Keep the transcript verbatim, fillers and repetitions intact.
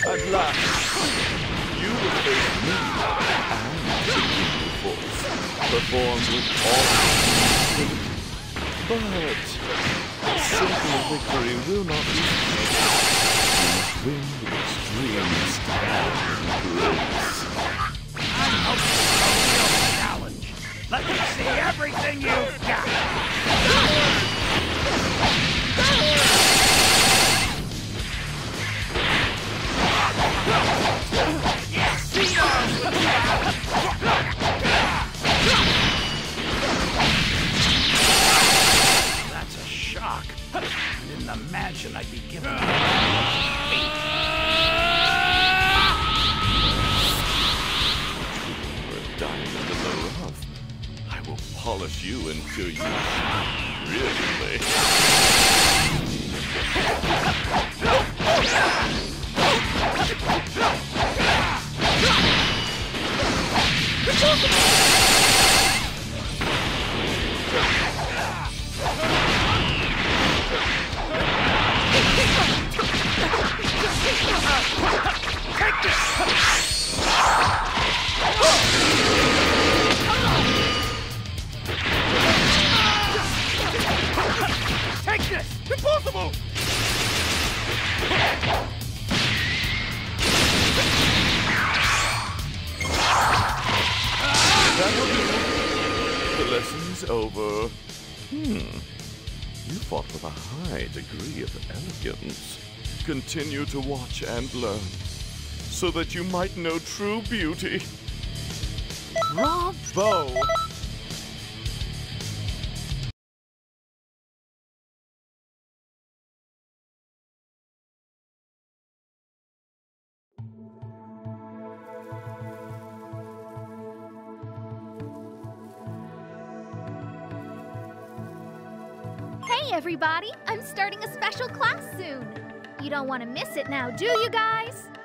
At last, you will face me and the evil force, performed with all strength. But a simple victory will not be sufficient. You must win with extreme style and grace. I'm hoping for a real challenge. Let me see everything you've got. That's a shock. I didn't imagine I'd be given feet. You're a diamond in the rough. I will polish you until you shine brilliantly. Take this! Take this! Impossible! That'll do. The lesson's over. Hmm. You fought with a high degree of elegance. Continue to watch and learn, so that you might know true beauty. Bravo! Hey everybody, I'm starting a special class soon. You don't want to miss it now, do you guys?